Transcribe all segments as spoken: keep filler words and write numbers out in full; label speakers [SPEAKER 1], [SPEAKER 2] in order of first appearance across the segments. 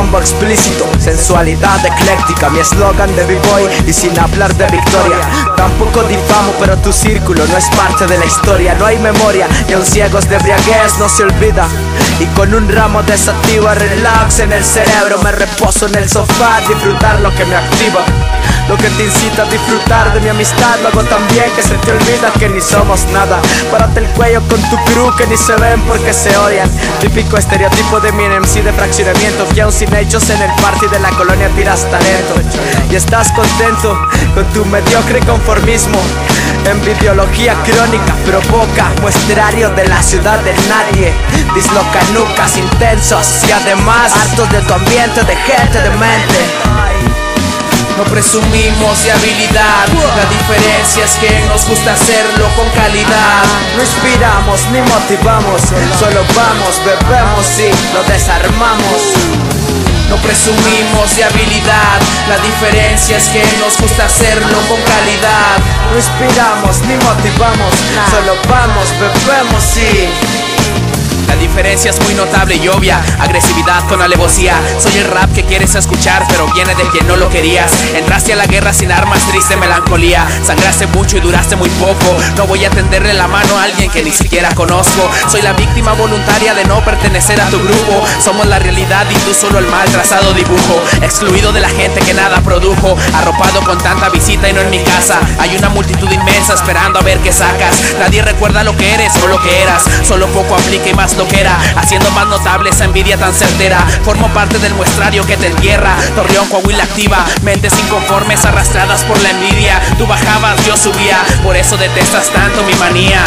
[SPEAKER 1] combo explícito, sensualidad ecléctica, mi eslogan de b-boy y sin hablar de victoria. Tampoco difamo, pero tu círculo no es parte de la historia. No hay memoria y aun ciegos de embriaguez no se olvida. Y con un ramo de sativa relax en el cerebro me reposo en el sofá, disfrutar lo que me activa. Lo que te incita a disfrutar de mi amistad, lo hago tan bien que se te olvida que ni somos nada. Párate el cuello con tu crew que ni se ven porque se odian. Típico estereotipo de mi M C de fraccionamiento, que aún sin hechos en el party de la colonia tiras talento. Y estás contento con tu mediocre conformismo. Envidiología crónica provoca muestrario de la ciudad de nadie. Disloca nucas intensos y además hartos de tu ambiente de gente demente.
[SPEAKER 2] No presumimos de habilidad, la diferencia es que nos gusta hacerlo con calidad.
[SPEAKER 1] No inspiramos ni motivamos, solo vamos, bebemos y lo desarmamos.
[SPEAKER 2] No presumimos de habilidad, la diferencia es que nos gusta hacerlo con calidad.
[SPEAKER 1] No inspiramos ni motivamos, solo vamos, bebemos y...
[SPEAKER 2] La diferencia es muy notable y obvia, agresividad con alevosía. Soy el rap que quieres escuchar, pero viene de quien no lo querías. Entraste a la guerra sin armas, triste melancolía. Sangraste mucho y duraste muy poco. No voy a tenderle la mano a alguien que ni siquiera conozco. Soy la víctima voluntaria de no pertenecer a tu grupo. Somos la realidad y tú solo el mal trazado dibujo. Excluido de la gente que nada produjo, arropado con tanta visita y no en mi casa. Hay una multitud inmensa esperando a ver qué sacas. Nadie recuerda lo que eres o lo que eras, solo poco aplica y más lo que era, haciendo más notable esa envidia tan certera. Formo parte del muestrario que te entierra. Torreón, Coahuila activa, mentes inconformes arrastradas por la envidia. Tú bajabas, yo subía, por eso detestas tanto mi manía.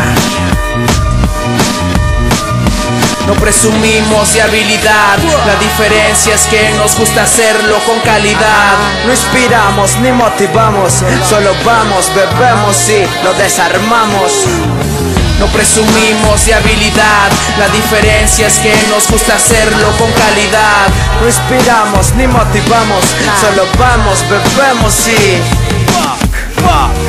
[SPEAKER 2] No presumimos de habilidad, la diferencia es que nos gusta hacerlo con calidad.
[SPEAKER 1] No inspiramos ni motivamos, solo vamos, bebemos y lo desarmamos.
[SPEAKER 2] No presumimos de habilidad, la diferencia es que nos gusta hacerlo con calidad.
[SPEAKER 1] No inspiramos ni motivamos, solo vamos, bebemos y... Fuck, fuck.